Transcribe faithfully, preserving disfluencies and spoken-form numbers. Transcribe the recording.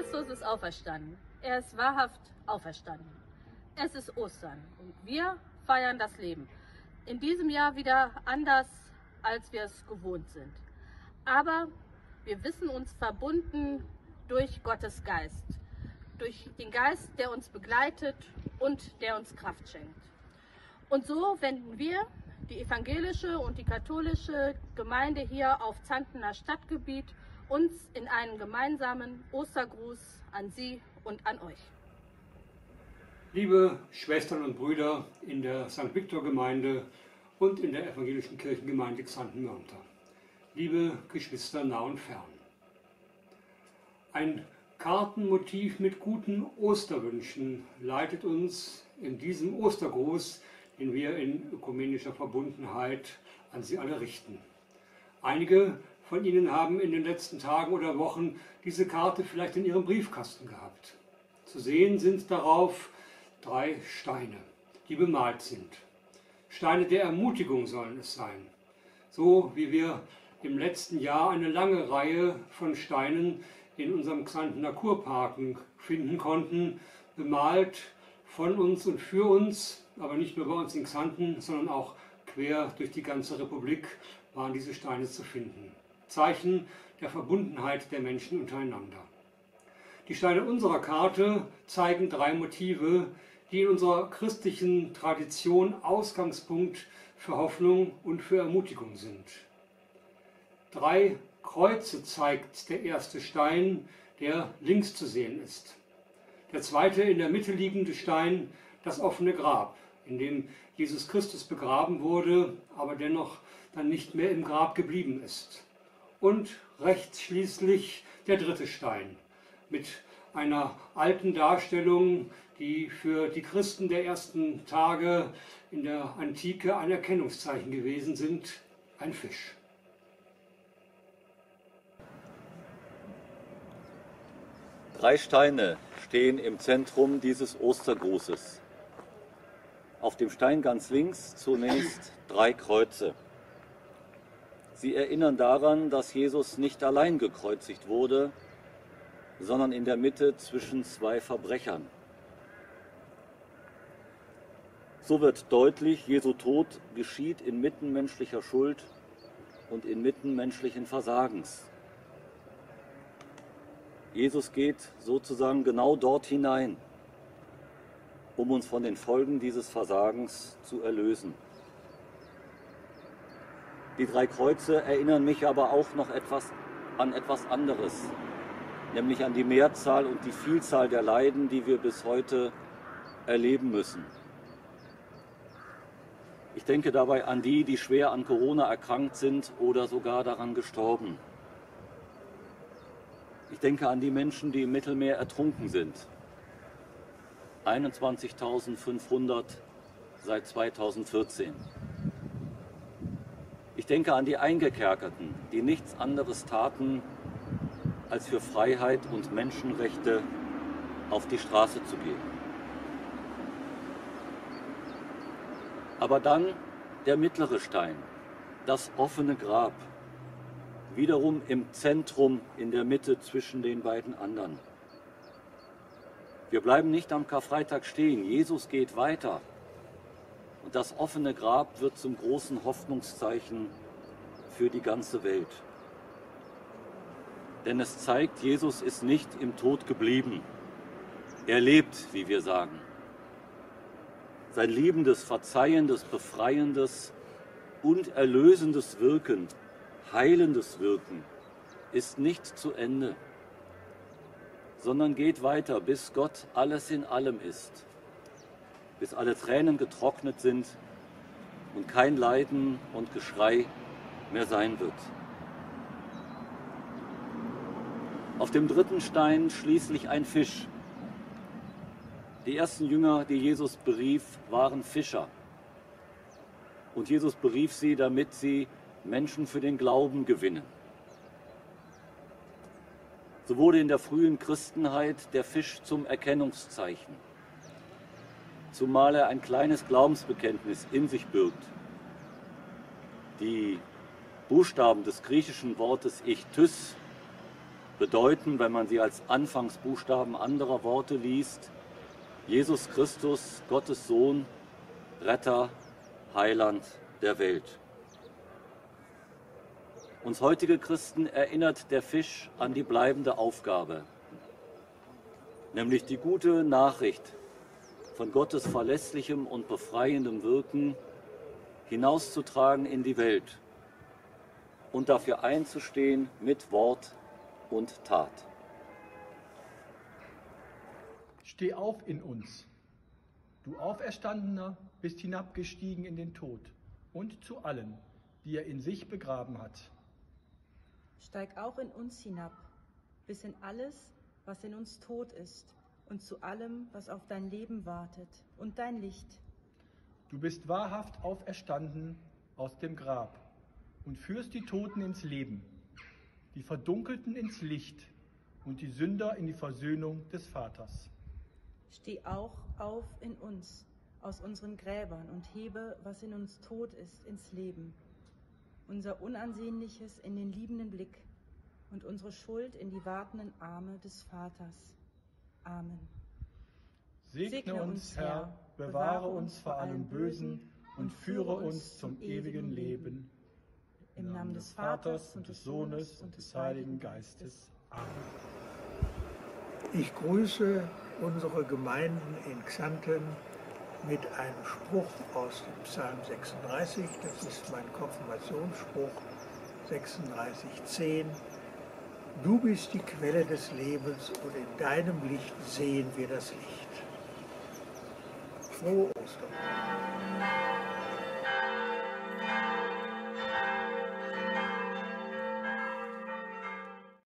Christus ist auferstanden. Er ist wahrhaft auferstanden. Es ist Ostern und wir feiern das Leben. In diesem Jahr wieder anders, als wir es gewohnt sind. Aber wir wissen uns verbunden durch Gottes Geist. Durch den Geist, der uns begleitet und der uns Kraft schenkt. Und so wenden wir, die evangelische und die katholische Gemeinde hier auf Zantener Stadtgebiet, uns in einen gemeinsamen Ostergruß an Sie und an euch. Liebe Schwestern und Brüder in der Sankt Viktor-Gemeinde und in der evangelischen Kirchengemeinde Xanten-Mörnter, liebe Geschwister nah und fern. Ein Kartenmotiv mit guten Osterwünschen leitet uns in diesem Ostergruß, den wir in ökumenischer Verbundenheit an Sie alle richten. Einige von Ihnen haben in den letzten Tagen oder Wochen diese Karte vielleicht in Ihrem Briefkasten gehabt. Zu sehen sind darauf drei Steine, die bemalt sind. Steine der Ermutigung sollen es sein. So wie wir im letzten Jahr eine lange Reihe von Steinen in unserem Xantener Kurparken finden konnten, bemalt von uns und für uns, aber nicht nur bei uns in Xanten, sondern auch quer durch die ganze Republik waren diese Steine zu finden. Zeichen der Verbundenheit der Menschen untereinander. Die Steine unserer Karte zeigen drei Motive, die in unserer christlichen Tradition Ausgangspunkt für Hoffnung und für Ermutigung sind. Drei Kreuze zeigt der erste Stein, der links zu sehen ist. Der zweite in der Mitte liegende Stein, das offene Grab, in dem Jesus Christus begraben wurde, aber dennoch dann nicht mehr im Grab geblieben ist. Und rechts schließlich der dritte Stein mit einer alten Darstellung, die für die Christen der ersten Tage in der Antike ein Erkennungszeichen gewesen sind, ein Fisch. Drei Steine stehen im Zentrum dieses Ostergrußes. Auf dem Stein ganz links zunächst drei Kreuze. Sie erinnern daran, dass Jesus nicht allein gekreuzigt wurde, sondern in der Mitte zwischen zwei Verbrechern. So wird deutlich, Jesu Tod geschieht inmitten menschlicher Schuld und inmitten menschlichen Versagens. Jesus geht sozusagen genau dort hinein, um uns von den Folgen dieses Versagens zu erlösen. Die drei Kreuze erinnern mich aber auch noch etwas an etwas anderes, nämlich an die Mehrzahl und die Vielzahl der Leiden, die wir bis heute erleben müssen. Ich denke dabei an die, die schwer an Corona erkrankt sind oder sogar daran gestorben. Ich denke an die Menschen, die im Mittelmeer ertrunken sind. einundzwanzigtausendfünfhundert seit zweitausendvierzehn. Ich denke an die Eingekerkerten, die nichts anderes taten, als für Freiheit und Menschenrechte auf die Straße zu gehen. Aber dann der mittlere Stein, das offene Grab, wiederum im Zentrum, in der Mitte zwischen den beiden anderen. Wir bleiben nicht am Karfreitag stehen, Jesus geht weiter. Und das offene Grab wird zum großen Hoffnungszeichen für die ganze Welt. Denn es zeigt, Jesus ist nicht im Tod geblieben. Er lebt, wie wir sagen. Sein liebendes, verzeihendes, befreiendes und erlösendes Wirken, heilendes Wirken ist nicht zu Ende, sondern geht weiter, bis Gott alles in allem ist. Bis alle Tränen getrocknet sind und kein Leiden und Geschrei mehr sein wird. Auf dem dritten Stein schließlich ein Fisch. Die ersten Jünger, die Jesus berief, waren Fischer. Und Jesus berief sie, damit sie Menschen für den Glauben gewinnen. So wurde in der frühen Christenheit der Fisch zum Erkennungszeichen, zumal er ein kleines Glaubensbekenntnis in sich birgt. Die Buchstaben des griechischen Wortes Ichtys, bedeuten, wenn man sie als Anfangsbuchstaben anderer Worte liest, Jesus Christus, Gottes Sohn, Retter, Heiland der Welt. Uns heutige Christen erinnert der Fisch an die bleibende Aufgabe, nämlich die gute Nachricht von Gottes verlässlichem und befreiendem Wirken hinauszutragen in die Welt und dafür einzustehen mit Wort und Tat. Steh auf in uns. Du Auferstandener bist hinabgestiegen in den Tod und zu allen, die er in sich begraben hat. Steig auch in uns hinab, bis in alles, was in uns tot ist, und zu allem, was auf dein Leben wartet und dein Licht. Du bist wahrhaft auferstanden aus dem Grab und führst die Toten ins Leben, die Verdunkelten ins Licht und die Sünder in die Versöhnung des Vaters. Steh auch auf in uns, aus unseren Gräbern, und hebe, was in uns tot ist, ins Leben. Unser Unansehnliches in den liebenden Blick und unsere Schuld in die wartenden Arme des Vaters. Amen. Segne, Segne uns, Herr, bewahre uns vor allem Bösen und führe uns zum ewigen Leben. Im Namen des Vaters und des Sohnes und des Heiligen Geistes. Amen. Ich grüße unsere Gemeinden in Xanten mit einem Spruch aus dem Psalm sechsunddreißig. Das ist mein Konfirmationsspruch, sechsunddreißig, zehn. Du bist die Quelle des Lebens und in deinem Licht sehen wir das Licht. Frohe Ostern.